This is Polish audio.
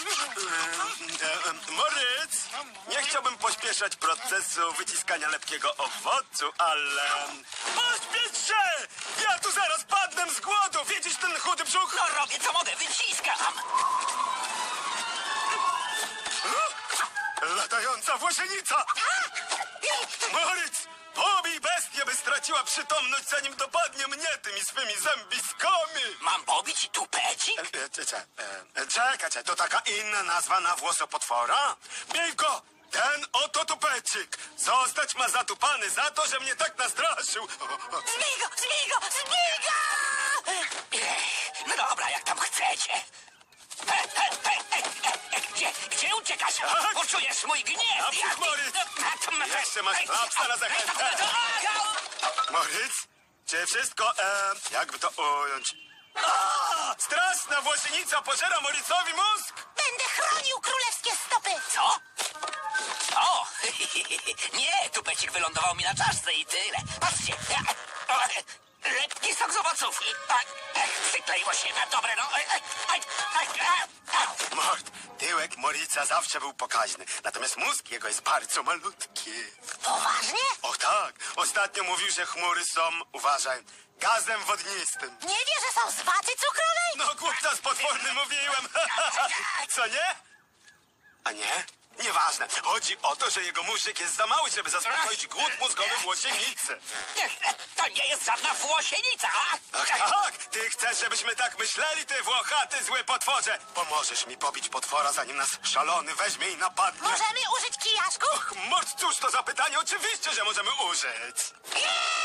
Moritz, nie chciałbym pośpieszać procesu wyciskania lepkiego owocu, ale... Pośpiesz się! Ja tu zaraz padnę z głodu! Widzisz ten chudy brzuch? No robię co mogę, wyciskam. Latająca włosienica! Moritz, pobij bestię, by straciła przytomność, zanim dopadnie mnie tymi swymi zębiskami! Mam pobić tupecik? Czekaj, to taka inna nazwa na włosopotwora? Bij go! Ten oto tupecik! Zostać ma zatupany za to, że mnie tak nastraszył! Zbij go, zbij go, zbij go! No dobra, jak tam chcecie. Gdzie uciekasz? Tak? Poczujesz mój gniew! Naprzód, Moritz! Jeszcze masz klapsa na zachętę! Moritz, czy wszystko, jakby to ująć? Straszna włosienica pożera Moritzowi mózg! Będę chronił królewskie stopy! Co? O! Nie, tupecik wylądował mi na czaszce i tyle. Patrzcie! Lekki sok z owoców. Przykleiło się. Dobre, no. Mord, tyłek Moritza zawsze był pokaźny, natomiast mózg jego jest bardzo malutki. Poważnie? O tak, ostatnio mówił, że chmury są, uważaj, gazem wodnistym. Nie wie, że są z waty cukrowej? No głupta z potworny mówiłem. Co nie? A nie? Nieważne. Chodzi o to, że jego mózg jest za mały, żeby zaspokoić głód mózgowy włosienicy. To nie jest żadna włosienica. Ach tak, ty chcesz, żebyśmy tak myśleli, ty włochaty zły potworze. Pomożesz mi pobić potwora, zanim nas szalony weźmie i napadnie. Możemy użyć kijaszków? Mord, cóż to za pytanie? Oczywiście, że możemy użyć. Nie!